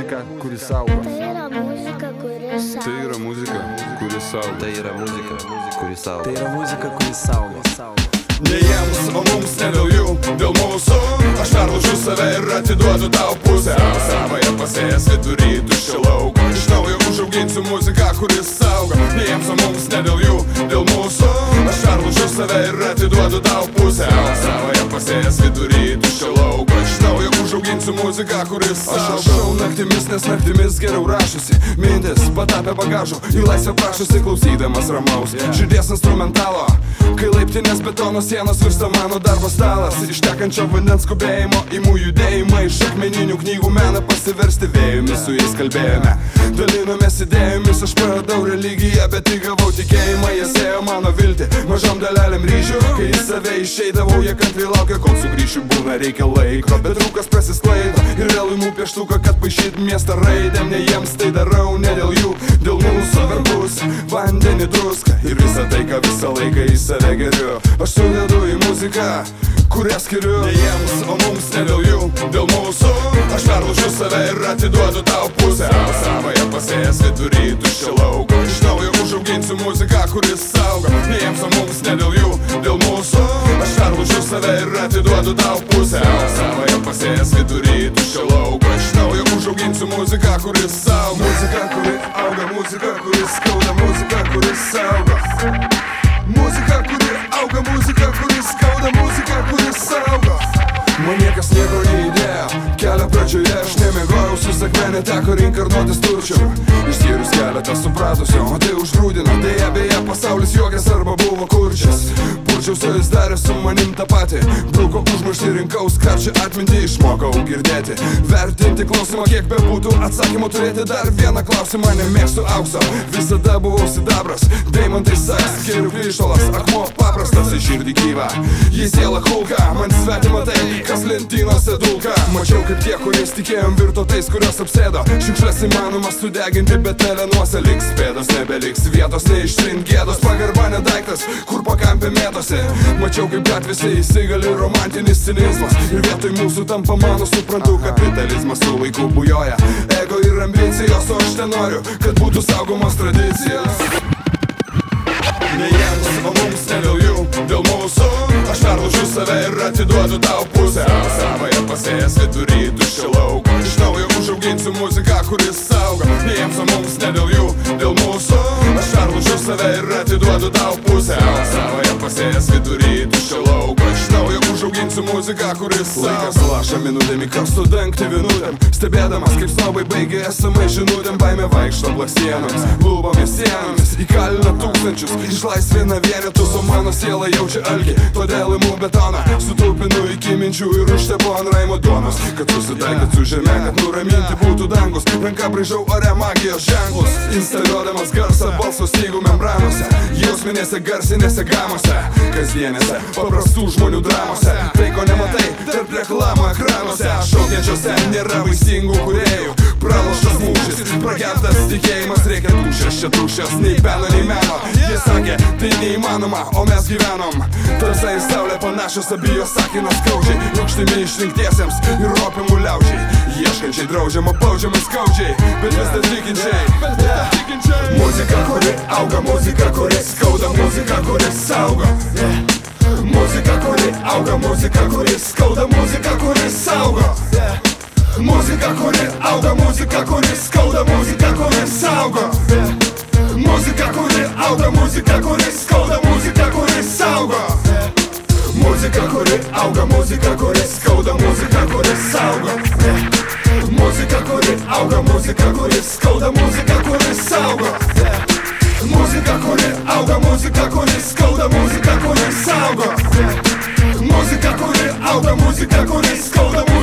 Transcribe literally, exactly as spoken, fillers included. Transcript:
muzika, kuri saugo. Tai yra muzika, kuri saugo. Tai yra muzika, kuri saugo. Tai yra muzika, kuri saugo. Tai yra muzika, kuri saugo. Ne jiems, o mums ne dėl jų, dėl mūsų. Aš perlaužiu save ir atiduodu tau pusę. Savąją pasėjęs vidury tuščio lauko. Iš naujo užauginsiu muziką, kuris saugo. Ne jiems, o mums ne dėl jų, dėl mūsų. Aš perlaužiu save ir atiduodu tau pusę. Savąją pasėjęs vidury tuščio lauko. Iš naujo užauginsiu muziką, kuris saugo. Aš rašau naktimis, nes naktimis geriau rašosi. Mintis patapė bagažų, į laisvę prašosi klausydamas ramaus širdies instrumentalo. Kai laiptinės betono sienos virsta mano darbo stalas. Ištekančio vandens skubėjimo imų judėjimą. Iš akmeninių knygų meną pasiversti vėjumi. Su jais kalbėjome, dalinomės idėjomis. Aš praradau religiją, bet įgavau tikėjimą. Jie sėjo mano viltį, mažom dalelėm ryžių. Kai į save išeidavau, jie kantriai laukia, kol sugrįšiu. Būna reikia laiko, bet rūkas prasisklaido. Ir vėl imu pieštuką, kad paišyt miestą raidėm. Ne jiems tai darau, ne dėl jų, dėl mūsų verbus, vandenį, druską. Ir visą tai, ką visą laiką į save geriu, aš sudedu į muziką, kurią skiriu. Ne jiems, o mums ne dėl jų, dėl mūsų. Aš perlaužiu save ir atiduodu tau pusę. Savąją pasėjęs vidury tuščio lauko. Iš naujo užauginsiu muziką, kuris saugo. Ne jiems, o mums ne dėl jų, dėl mūsų. Aš perlaužiu save ir atiduodu tau pusę. Savąją pasėjęs vidury tuščio lauko. Iš naujo užauginsiu muziką, kuris saugo. Muzika, kuri auga, muzika, kuris skauda, muzika, kuris saugo. Muzika, kuri auga, muzika, kuris skauda, muzika, kuris saugo. Man niekas nieko neįdėjo, kelio pradžioje aš nemiegojau, su sakmenė teko reinkarnuotis turčiau. Išskyrus keletą supratusio, o tai užgrūdino. Deja, beje, pasaulis juokės arba buvo kurčias. Purčiausi, jis darė su manim tą patį. Bruko užmarštį, rinkau skarčią atmintį, išmokau girdėti, vertinti klausimą, kiek bebūtų atsakymų turėti. Dar vieną klausimą, nemėgstu aukso, visada buvau sidabras. Deimantai saks, skiriu kryštolas, akmuo paprastas, į širdį gyva. Jis siela kulka, man svetima tai, kas lentynose dulka. Mačiau, kaip tie, kuriais tikėjom, virto tais, kurios apsėdo. Šiukšles įmanoma sudeginti, bet telenuose liks pėdos, nebeliks vietos, neištrint gėdos. Pagarba nedaiktas, kur pakampė mėtosi. Mačiau, kaip gatvėse įsigali romantinis cinizmas. Ir vietoj mūsų tampa mano, suprantu, kapitalizmas su laiku bujoja. Ego ir ambicijos, o aš ten noriu, kad būtų saugomos tradicijos. Ne jiems, o mums ne dėl jų, dėl mūsų. Aš perlaužiu save ir atiduodu tau pusę. Savąją pasėjęs vidury tuščio lauko. Iš naujo užauginsiu muziką, kuris saugo. Ne jiems, o mums ne dėl jų, dėl mūsų. Aš perlaužiu save ir atiduodu tau pusę. Savąją pasėjęs vidury tuščio lauko. Iš naujo užauginsiu muziką, kuris saugo. Laikas laša minutėm į karstų dangtį vinutėm. Stebėdamas, kaip snobai baigė esamai žinutėm. Baimė vaikšto blakstienomis, lūbomis sienomis. Įkalina tūkstančius, išlaisvina vienetus, o mano siela jaučia alkį. Todėl imu betoną, sutupinu iki minčių ir užtepu ant raimo duonos. Kad susitaikyt su žeme, kad nuraminti būtų dangus. Ranka braižau ore magijos ženklus, instaliuodamas garsą balso stygų membranose. Jausminėse garsinėse gamose, kasdienėse paprastų žmonių dramose. Tai, ko nematai, tarp reklamų ekranuose. Šaukiančiose nėra vaisingų kūrėjų. Praloštas mūšis, pragertas tikėjimas. Reikia dušės, čia dušės, nei peno, nei meno. Jie sakė, tai neįmanoma, o mes gyvenom. Tamsa ir saulė panašios, abijos sakina skaudžiai. Rūgštimi išrinktiesiems ir ropimų liaudžiai. Ieškančiai draudžiama, baudžiama skaudžiai, bet vis dar tikinčiai. Muzika, kuri auga, muzika, kuri skauda, muzika, kuri saugo. Muzika, kuri auga, muzika, kuri skauda, muzika, kuri saugo. Muzika, kuri auga, muzika, kuri skauda, muzika, kuri saugo. Muzika, kuri auga, muzika, kuri skauda, muzika, kuri saugo. Muzika, kuri auga, muzika, kuri skauda, muzika, kuri saugo. Muzika, kuri auga, muzika, kuri skauda, muzika, kuri saugo. Muzika, kuri auga, muzika, kuri skauda, muzika, kuri saugo. Muzika, kuri auga, muzika, kuri skauda,